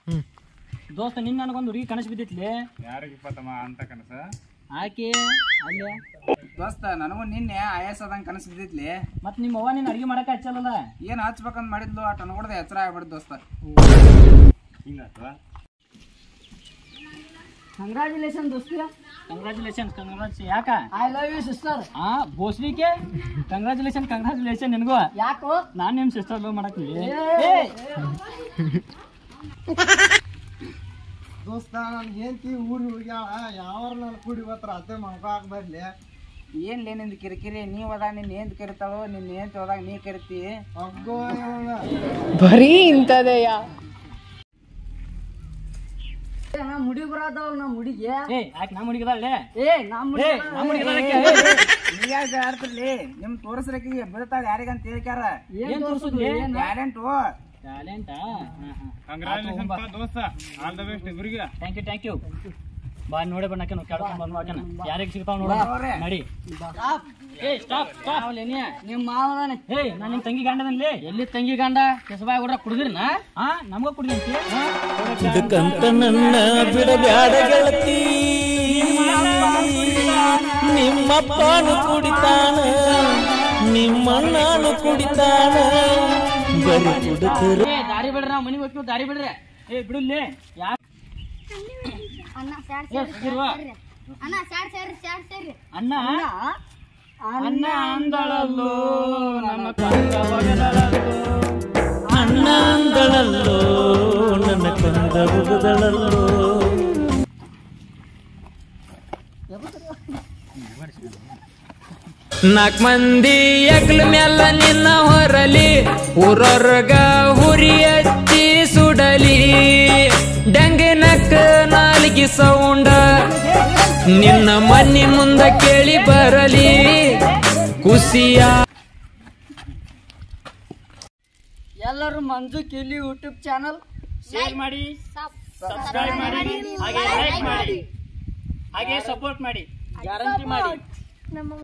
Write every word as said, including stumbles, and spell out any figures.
ದೋಸ್ತ ನಿನ್ನ ನನಗೊಂದು ಹುಡುಗಿ ಕನಸು ಬಿದ್ದಿತ್ಲಿ. ಯಾರಿಗೆ ಇಪ್ಪತ್ತಮ್ಮ ಅಂತ ಕನಸ? ಆಕೆ ಅಲ್ಲೇ ದೋಸ್ತ ನನಗೂ ನಿನ್ನೆ ಆಯಾಸದಂಗೆ ಕನಸು ಬಿದ್ದಿತ್ಲಿ. ಮತ್ ನಿಮ್ಮ ಅವ್ವ ನೀನ್ ಅಡಿಗೆ ಮಾಡಕ್ಕೆ ಹಚ್ಚಲ್ಲ. ಏನ್ ಹಚ್ಬೇಕಂತ ಮಾಡಿದ್ಲು ಅಟ್ ಅನ್ಕೊಡ್ದೆ ಎಚ್ಚರ ಆಗ್ಬಿಡ್ತು ದೋಸ್ತ. ಹಿಂಗಾತ ಕಂಗ್ರಾಚುಲೇಷನ್ ದೋಸ್ತ. Congratulation congratulation. ಯಾಕ? I love you sister. ಹಾ ಬೋಸ್ಲಿಕ್ಕೆ ಕಂಗ್ರಾಚುಲೇಷನ್ ಕಂಗ್ರಾಚುಲೇಷನ್ ನಿನಗೂ. ಯಾಕೋ ನಾನ್ ನಿಮ್ ಸಿಸ್ಟರ್ ಲವ್ ಮಾಡಕ್ಲಿ. ದೋಸ್ತ ನನ್ ಹೆಂಡತಿ ಊರಿಗೆ ಹೋಗ್ಯಾಳ, ಯಾವಾರ ನಾನು ಕೂಡಿ ಬತ್ರ ಅತ್ತೆ ಮಗ ಬರ್ಲಿ. ಏನ್ಲೇ ನಿಂದು ಕಿರಿಕಿರಿ? ನೀವ್ ಹೋದಾಗ ನಿನ್ ಏನ್ ಕರಿತಾಳೋ, ನಿನ್ ಏನ್ ಹೋದಾಗ ನೀ ಕರಿತಿ. ಅಗ್ಗೋ ಬರೀ ಇಂತದೆಯಾ. ನಮ್ ಹುಡುಗಿ ಬರದವಲ್ ನಮ್ ಹುಡುಗಿ. ಏ ಯಾಕೆ ನಮ್ಮ ಹುಡುಗಿದಾಳೆ? ಏ ನಮ್ ಏ ನಮ್ಮ ಹುಡುಗಿದಾಳಕ್ಕೆ ನೀವ್ ಯಾಕೆ ಆಡ್ತಿರ್ಲಿ? ನಿಮ್ ತೋರಿಸ್ರಕಿಗೆ ಬೀಳ್ತಾಳ ಯಾರಿಗಂತ ಹೇಳ್ಕ್ಯಾರ. ಏನ್ ತೋರ್ಸುದ್ಲಿ? ಟ್ಯಾಲೆಂಟು ಟ್ಯಾಲೆಂಟಾ? ಕಂಗ್ರಾಚುಲೇಷನ್ ದೋಸ್ತ, ಆಲ್ ದ ಬೆಸ್ಟ್ ಇಬ್ರಿಗೆ. Thank you thank you. ಬಾ ನೋಡಿ ಬಣ್ಣಕ್ಕೆ ಕೇಳ್ಕೊಂಡ್ ಬಂದ್ ಹಾಕನ ಯಾರಿಗೆ ಸಿಗ್ತಾವ ನೋಡ ನಡಿ. ಏ ಸ್ಟಾಪ್ ಸ್ಟಾಪ್. ನಿಮ್ ಮಾವನ ಏ ನಾನು ನಿಮ್ ತಂಗಿ ಗಂಡದಲ್ಲಿ. ಎಲ್ಲಿ ತಂಗಿ ಗಂಡ? ಕೆಸಬಾಯಿ ಹೊಡ್ರ ಕುಡಿದ್ರಿನ? ಹಾ ನಮ್ಗ ಕುಡಿದಂತಿ. ಇದಕ್ಕಂತ ನನ್ನ ಬಿಡಬ್ಯಾಡ ಗೆಳತಿ, ನಿಮ್ಮಪ್ಪನು ಕುಡಿತಾನ, ನಿಮ್ಮಣ್ಣನು ಕುಡಿತಾನ, ಬರೀ ಕುಡಿತರು. ಏ ದಾರಿ ಬಿಡ್ರಿ, ನಾವ್ ಮನಿಗ್ ಹೋಗ್ತೀವಿ, ದಾರಿ ಬಿಡ್ರಿ. ಏ ಬಿಡುಲ್ಲಿ. ಯಾಕ ಅಣ್ಣ ಸ್ಯಾಡ್ ಏ ಸಿಗಿರುವ ಅಣ್ಣ ಸ್ಯಾಡ್ ಸೇರಿ ಸ್ಯಾಡ್ ಸೇರಿ ಅಣ್ಣ ಅಣ್ಣ ಅಂದಳಲ್ಲೋ ನಮ್ಮ ಕಂದ ಒಗದಳಲ್ಲೋ, ಅಣ್ಣ ಅಂದಳಲ್ಲೋ ನನ್ನ ಕಂದ ಒಗದಳಲ್ಲೋ. ನಾಲ್ಕು ಮಂದಿ ಎಗ್ಲ ಮ್ಯಾಲ ನಿನ್ನ ಹೊರಲಿ, ಊರೊರ್ಗ ಹುರಿ ಹಚ್ಚಿ ಸುಡಲಿ, ಡಂಗಿನಕ್ಕ ನಾಲ್ಗಿ ಸೌಂಡ ನಿನ್ನ ಮನಿ ಮುಂದ ಕೇಳಿ ಬರಲಿ, ಖುಷಿಯ. ಎಲ್ಲರೂ ಮಂಜು ಕಿಲಿ ಯೂಟ್ಯೂಬ್ ಚಾನಲ್ ಶೇರ್ ಮಾಡಿ, ಸಬ್ಸ್ಕ್ರೈಬ್ ಮಾಡಿ, ಹಾಗೆ ಲೈಕ್ ಮಾಡಿ, ಹಾಗೆ ಸಪೋರ್ಟ್ ಮಾಡಿ, ಗ್ಯಾರಂಟಿ ಮಾಡಿ.